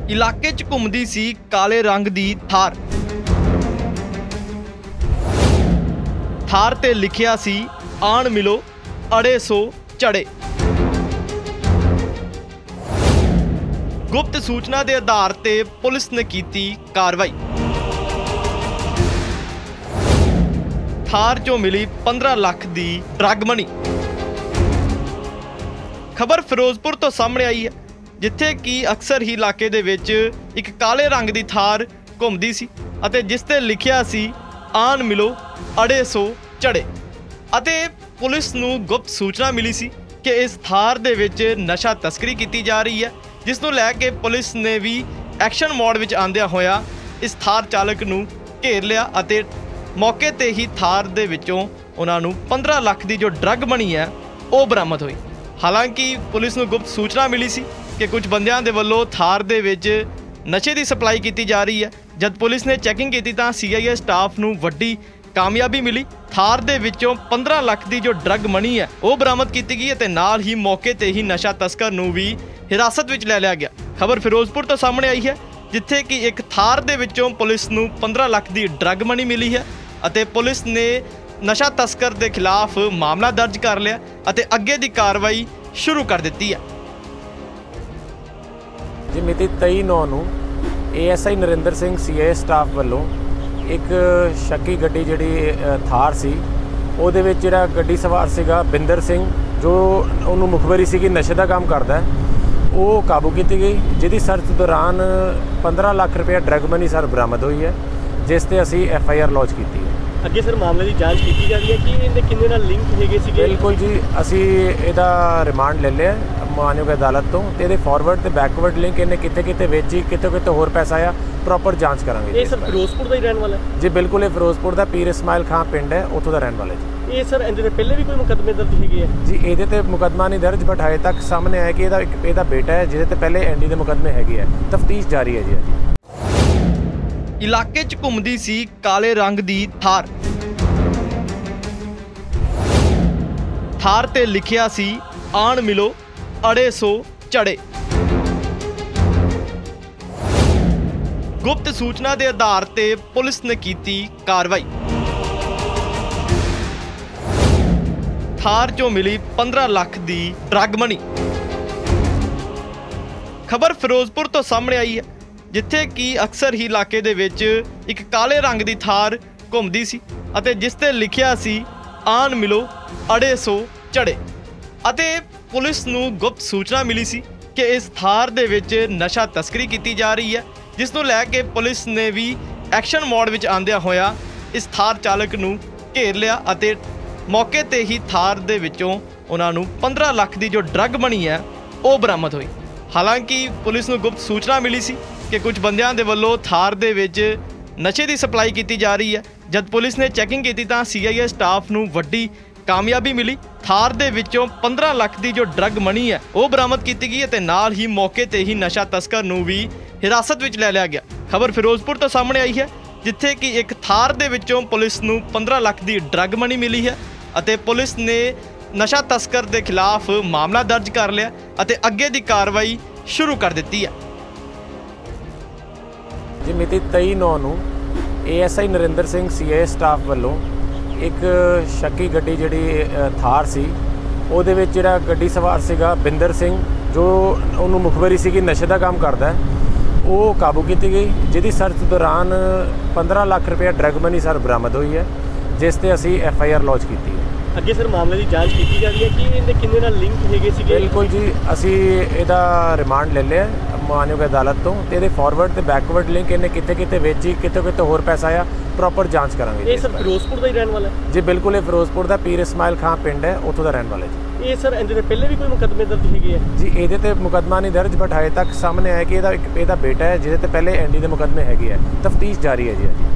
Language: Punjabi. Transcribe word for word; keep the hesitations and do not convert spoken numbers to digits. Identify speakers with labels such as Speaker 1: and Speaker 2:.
Speaker 1: ਇਲਾਕੇ 'ਚ ਘੁੰਮਦੀ ਸੀ ਕਾਲੇ ਰੰਗ ਦੀ ਥਾਰ। ਥਾਰ ਤੇ ਲਿਖਿਆ ਸੀ ਆਣ ਮਿਲੋ ਅੜੇ ਸੋ ਝੜੇ। ਗੁਪਤ ਸੂਚਨਾ ਦੇ ਆਧਾਰ ਤੇ ਪੁਲਿਸ ਨੇ ਕੀਤੀ ਕਾਰਵਾਈ। ਥਾਰ 'ਚੋਂ ਮਿਲੀ पंद्रह ਲੱਖ ਦੀ ਡਰੱਗ ਮਨੀ। ਖਬਰ ਫਿਰੋਜ਼ਪੁਰ ਤੋਂ ਸਾਹਮਣੇ ਆਈ ਹੈ, ਜਿੱਥੇ ਕਿ ਅਕਸਰ ਹੀ ਇਲਾਕੇ ਦੇ ਵਿੱਚ ਇੱਕ ਕਾਲੇ ਰੰਗ ਦੀ ਥਾਰ ਘੁੰਮਦੀ ਸੀ ਅਤੇ ਜਿਸ ਤੇ ਲਿਖਿਆ ਸੀ ਆਣ ਮਿਲੋ ਅੜੇ ਸੋ ਝੜੇ। ਅਤੇ ਪੁਲਿਸ ਨੂੰ ਗੁਪਤ ਸੂਚਨਾ ਮਿਲੀ ਸੀ ਕਿ ਇਸ ਥਾਰ ਦੇ ਵਿੱਚ ਨਸ਼ਾ ਤਸਕਰੀ ਕੀਤੀ ਜਾ ਰਹੀ ਹੈ, ਜਿਸ ਨੂੰ ਲੈ ਕੇ ਪੁਲਿਸ ਨੇ ਵੀ ਐਕਸ਼ਨ ਮੋਡ ਵਿੱਚ ਆਉਂਦਿਆਂ ਹੋਇਆ ਇਸ ਥਾਰ ਚਾਲਕ ਨੂੰ ਘੇਰ ਲਿਆ ਅਤੇ ਮੌਕੇ ਤੇ ਹੀ ਥਾਰ ਦੇ ਵਿੱਚੋਂ ਉਹਨਾਂ ਨੂੰ पंद्रह ਲੱਖ ਦੀ ਜੋ ਡਰੱਗ ਮਨੀ ਹੈ ਉਹ ਬਰਾਮਦ ਹੋਈ। ਹਾਲਾਂਕਿ ਪੁਲਿਸ ਨੂੰ ਗੁਪਤ ਸੂਚਨਾ ਮਿਲੀ ਸੀ ਕਿ ਕੁਝ ਬੰਦਿਆਂ ਦੇ ਵੱਲੋਂ ਥਾਰ ਦੇ ਵਿੱਚ ਨਸ਼ੇ ਦੀ ਸਪਲਾਈ ਕੀਤੀ ਜਾ ਰਹੀ ਹੈ। ਜਦ ਪੁਲਿਸ ਨੇ ਚੈਕਿੰਗ ਕੀਤੀ ਤਾਂ ਸੀ ਆਈ ਏ ਸਟਾਫ ਨੂੰ ਵੱਡੀ ਕਾਮਯਾਬੀ ਮਿਲੀ। ਥਾਰ ਦੇ ਵਿੱਚੋਂ पंद्रह ਲੱਖ ਦੀ ਜੋ ਡਰੱਗ ਮਨੀ ਹੈ ਉਹ ਬਰਾਮਦ ਕੀਤੀ ਗਈ ਅਤੇ ਨਾਲ ਹੀ ਮੌਕੇ ਤੇ ਹੀ ਨਸ਼ਾ ਤਸਕਰ ਨੂੰ ਵੀ ਹਿਰਾਸਤ ਵਿੱਚ ਲੈ ਲਿਆ ਗਿਆ। ਖਬਰ ਫਿਰੋਜ਼ਪੁਰ ਤੋਂ ਸਾਹਮਣੇ ਆਈ ਹੈ, ਜਿੱਥੇ ਕਿ ਇੱਕ ਥਾਰ ਦੇ ਵਿੱਚੋਂ ਪੁਲਿਸ ਨੂੰ पंद्रह ਲੱਖ ਦੀ ਡਰੱਗ ਮਨੀ ਮਿਲੀ ਹੈ ਅਤੇ ਪੁਲਿਸ ਨੇ ਨਸ਼ਾ ਤਸਕਰ ਦੇ ਖਿਲਾਫ ਮਾਮਲਾ ਦਰਜ ਕਰ ਲਿਆ ਅਤੇ ਅੱਗੇ ਦੀ ਕਾਰਵਾਈ ਸ਼ੁਰੂ ਕਰ ਦਿੱਤੀ ਹੈ।
Speaker 2: ਜੀ ਮਿਤੀ तेईस नौ ਨੂੰ A S I Narinder Singh C I staff ਵੱਲੋਂ ਇੱਕ ਸ਼ੱਕੀ ਗੱਡੀ ਜਿਹੜੀ ਥਾਰ ਸੀ, ਉਹਦੇ ਵਿੱਚ ਜਿਹੜਾ ਗੱਡੀ ਸਵਾਰ ਸੀਗਾ ਬਿੰਦਰ ਸਿੰਘ, ਜੋ ਉਹਨੂੰ ਮੁਖਬਰੀ ਸੀ ਕਿ ਨਸ਼ੇ ਦਾ ਕੰਮ ਕਰਦਾ, ਉਹ ਕਾਬੂ ਕੀਤੀ ਗਈ, ਜਿਹਦੀ ਸਰਚ ਦੌਰਾਨ पंद्रह ਲੱਖ ਰੁਪਏ ਡਰੱਗ ਮਨੀ ਸਰ ਬਰਾਮਦ ਹੋਈ ਹੈ, ਜਿਸ ਤੇ ਅਸੀਂ ਐਫ ਆਈ ਆਰ ਲੌਂਚ ਕੀਤੀ ਹੈ।
Speaker 3: ਅੱਗੇ ਸਰ ਮਾਮਲੇ ਦੀ ਜਾਂਚ ਕੀਤੀ ਜਾ ਰਹੀ ਹੈ ਕਿ ਇਹਦੇ ਕਿੰਨੇ ਨਾਲ ਲਿੰਕ ਹੈਗੇ ਸੀਗੇ?
Speaker 2: ਬਿਲਕੁਲ ਜੀ, ਅਸੀਂ ਇਹਦਾ ਰਿਮਾਂਡ ਲੈ ਲਿਆ ਮਾਨਯੋਗ ਅਦਾਲਤ ਤੋਂ, ਤੇ ਇਹਦੇ ਫਾਰਵਰਡ ਤੇ ਬੈਕਵਰਡ ਲਿੰਕ ਇਹਨੇ ਕਿੱਥੇ ਕਿੱਥੇ ਵੇਚੀ, ਕਿੱਥੇ ਕਿੱਥੇ ਹੋਰ ਪੈਸਾ ਆਇਆ, ਪ੍ਰੋਪਰ ਜਾਂਚ ਕਰਾਂਗੇ।
Speaker 3: ਇਹ ਸਰ ਫਿਰੋਜ਼ਪੁਰ ਦਾ ਹੀ ਰਹਿਣ ਵਾਲਾ ਹੈ
Speaker 2: ਜੀ? ਬਿਲਕੁਲ, ਇਹ ਫਿਰੋਜ਼ਪੁਰ ਦਾ ਪੀਰ ਇਸਮਾਇਲ ਖਾਂ ਪਿੰਡ ਹੈ, ਉੱਥੋਂ ਦਾ ਰਹਿਣ ਵਾਲਾ ਜੀ।
Speaker 3: ਇਹ ਸਰ ਇਹਦੇ ਤੇ ਪਹਿਲੇ ਵੀ ਕੋਈ ਮੁਕੱਦਮੇ ਦਰਜ ਹੈਗੇ ਹੈ?
Speaker 2: ਜੀ ਇਹਦੇ ਤੇ ਮੁਕੱਦਮਾ ਨਹੀਂ ਦਰਜ, ਬਟ ਹਜੇ ਤੱਕ ਸਾਹਮਣੇ ਆਇਆ ਕਿ ਇਹਦਾ ਇੱਕ ਇਹਦਾ ਬੇਟਾ ਹੈ ਜਿਹਦੇ ਤੇ ਪਹਿਲੇ ਐਨ ਡੀ ਦੇ ਮੁਕੱਦਮੇ ਹੈਗੇ ਹੈ। ਤਫਤੀਸ਼ ਜਾਰੀ ਹੈ ਜੀ।
Speaker 1: ਇਲਾਕੇ 'ਚ ਘੁੰਮਦੀ ਸੀ ਕਾਲੇ ਰੰਗ ਦੀ ਥਾਰ। ਥਾਰ ਤੇ ਲਿਖਿਆ ਸੀ ਆਣ ਮਿਲੋ ਅੜੇ ਸੋ ਝੜੇ। ਗੁਪਤ ਸੂਚਨਾ ਦੇ ਆਧਾਰ ਤੇ ਪੁਲਿਸ ਨੇ ਕੀਤੀ ਕਾਰਵਾਈ। ਥਾਰ 'ਚੋਂ ਮਿਲੀ पंद्रह ਲੱਖ ਦੀ ਡਰੱਗ ਮਨੀ। ਖਬਰ ਫਿਰੋਜ਼ਪੁਰ ਤੋਂ ਸਾਹਮਣੇ ਆਈ ਹੈ, ਜਿੱਥੇ ਕਿ ਅਕਸਰ ਹੀ ਇਲਾਕੇ ਦੇ ਵਿੱਚ ਇੱਕ ਕਾਲੇ ਰੰਗ ਦੀ ਥਾਰ ਘੁੰਮਦੀ ਸੀ ਅਤੇ ਜਿਸ ਤੇ ਲਿਖਿਆ ਸੀ ਆਣ ਮਿਲੋ ਅੜੇ ਸੋ ਝੜੇ। ਅਤੇ ਪੁਲਿਸ ਨੂੰ ਗੁਪਤ ਸੂਚਨਾ ਮਿਲੀ ਸੀ ਕਿ ਇਸ ਥਾਰ ਦੇ ਵਿੱਚ ਨਸ਼ਾ ਤਸਕਰੀ ਕੀਤੀ ਜਾ ਰਹੀ ਹੈ, ਜਿਸ ਨੂੰ ਲੈ ਕੇ ਪੁਲਿਸ ਨੇ ਵੀ ਐਕਸ਼ਨ ਮੋਡ ਵਿੱਚ ਆਉਂਦਿਆਂ ਹੋਇਆ ਇਸ ਥਾਰ ਚਾਲਕ ਨੂੰ ਘੇਰ ਲਿਆ ਅਤੇ ਮੌਕੇ ਤੇ ਹੀ ਥਾਰ ਦੇ ਵਿੱਚੋਂ ਉਹਨਾਂ ਨੂੰ पंद्रह ਲੱਖ ਦੀ ਜੋ ਡਰੱਗ ਮਨੀ ਹੈ ਉਹ ਬਰਾਮਦ ਹੋਈ। ਹਾਲਾਂਕਿ ਪੁਲਿਸ ਨੂੰ ਗੁਪਤ ਸੂਚਨਾ ਮਿਲੀ ਸੀ ਕਿ ਕੁਝ ਬੰਦਿਆਂ ਦੇ ਵੱਲੋਂ ਥਾਰ ਦੇ ਵਿੱਚ ਨਸ਼ੇ ਦੀ ਸਪਲਾਈ ਕੀਤੀ ਜਾ ਰਹੀ ਹੈ। ਜਦ ਪੁਲਿਸ ਨੇ ਚੈਕਿੰਗ ਕੀਤੀ ਤਾਂ ਸੀ ਆਈ ਏ ਸਟਾਫ ਨੂੰ ਵੱਡੀ ਕਾਮਯਾਬੀ ਮਿਲੀ। ਥਾਰ ਦੇ ਵਿੱਚੋਂ पंद्रह ਲੱਖ ਦੀ ਜੋ ਡਰੱਗ ਮਨੀ ਹੈ ਉਹ ਬਰਾਮਦ ਕੀਤੀ ਗਈ ਅਤੇ ਨਾਲ ਹੀ ਮੌਕੇ ਤੇ ਹੀ ਨਸ਼ਾ ਤਸਕਰ ਨੂੰ ਵੀ ਹਿਰਾਸਤ ਵਿੱਚ ਲੈ ਲਿਆ ਗਿਆ। ਖਬਰ ਫਿਰੋਜ਼ਪੁਰ ਤੋਂ ਸਾਹਮਣੇ ਆਈ ਹੈ, ਜਿੱਥੇ ਕਿ ਇੱਕ ਥਾਰ ਦੇ ਵਿੱਚੋਂ ਪੁਲਿਸ ਨੂੰ पंद्रह ਲੱਖ ਦੀ ਡਰੱਗ ਮਨੀ ਮਿਲੀ ਹੈ ਅਤੇ ਪੁਲਿਸ ਨੇ ਨਸ਼ਾ ਤਸਕਰ ਦੇ ਖਿਲਾਫ ਮਾਮਲਾ ਦਰਜ ਕਰ ਲਿਆ ਅਤੇ ਅੱਗੇ ਦੀ ਕਾਰਵਾਈ ਸ਼ੁਰੂ ਕਰ ਦਿੱਤੀ ਹੈ।
Speaker 2: ਜੀ ਮਿਤੀ तेईस नौ ਨੂੰ A S I Narinder Singh C I staff ਵੱਲੋਂ ਇੱਕ ਸ਼ੱਕੀ ਗੱਡੀ ਜਿਹੜੀ ਥਾਰ ਸੀ, ਉਹਦੇ ਵਿੱਚ ਜਿਹੜਾ ਗੱਡੀ ਸਵਾਰ ਸੀਗਾ ਬਿੰਦਰ ਸਿੰਘ, ਜੋ ਉਹਨੂੰ ਮੁਖਬਰੀ ਸੀ ਕਿ ਨਸ਼ੇ ਦਾ ਕੰਮ ਕਰਦਾ, ਉਹ ਕਾਬੂ ਕੀਤੀ ਗਈ, ਜਿਹਦੀ ਸਰਚ ਦੌਰਾਨ पंद्रह ਲੱਖ ਰੁਪਏ ਡਰੱਗ ਮਨੀ ਸਰ ਬਰਾਮਦ ਹੋਈ ਹੈ, ਜਿਸ ਤੇ ਅਸੀਂ ਐਫ ਆਈ ਆਰ ਲੌਂਚ ਕੀਤੀ ਹੈ।
Speaker 3: ਅੱਗੇ ਸਰ ਮਾਮਲੇ ਦੀ ਜਾਂਚ ਕੀਤੀ ਜਾ ਰਹੀ ਹੈ ਕਿ ਇਹਦੇ ਕਿੰਨੇ ਨਾਲ ਲਿੰਕ ਹੈਗੇ ਸੀਗੇ?
Speaker 2: ਬਿਲਕੁਲ ਜੀ, ਅਸੀਂ ਇਹਦਾ ਰਿਮਾਂਡ ਲੈ ਲਿਆ ਮਾਨਯੋਗ ਅਦਾਲਤ ਤੋਂ, ਤੇ ਇਹਦੇ ਫਾਰਵਰਡ ਤੇ ਬੈਕਵਰਡ ਲਿੰਕ ਇਹਨੇ ਕਿੱਥੇ ਕਿੱਥੇ ਵੇਚੀ, ਕਿੱਥੇ ਕਿੱਥੇ ਹੋਰ ਪੈਸਾ ਆਇਆ, ਪ੍ਰੋਪਰ ਜਾਂਚ ਕਰਾਂਗੇ।
Speaker 3: ਇਹ ਸਰ ਫਿਰੋਜ਼ਪੁਰ ਦਾ ਹੀ ਰਹਿਣ ਵਾਲਾ ਹੈ?
Speaker 2: ਜੀ ਬਿਲਕੁਲ, ਇਹ ਫਿਰੋਜ਼ਪੁਰ ਦਾ ਪੀਰ ਇਸਮਾਇਲ ਖਾਂ ਪਿੰਡ ਹੈ, ਉੱਥੋਂ ਦਾ ਰਹਿਣ ਵਾਲਾ ਜੀ।
Speaker 3: ਇਹ ਸਰ ਇਹਦੇ ਤੇ ਪਹਿਲੇ ਵੀ ਕੋਈ ਮੁਕੱਦਮੇ ਦਰਜ ਹੈਗੇ ਹੈ?
Speaker 2: ਜੀ ਇਹਦੇ ਤੇ ਮੁਕੱਦਮਾ ਨਹੀਂ ਦਰਜ, ਬਟ ਹਜੇ ਤੱਕ ਸਾਹਮਣੇ ਆਇਆ ਕਿ ਇਹਦਾ ਇੱਕ ਇਹਦਾ ਬੇਟਾ ਹੈ ਜਿਹਦੇ ਤੇ ਪਹਿਲੇ ਐਨ ਡੀ ਦੇ ਮੁਕੱਦਮੇ ਹੈਗੇ ਹੈ। ਤਫਤੀਸ਼ ਜਾਰੀ ਹੈ ਜੀ।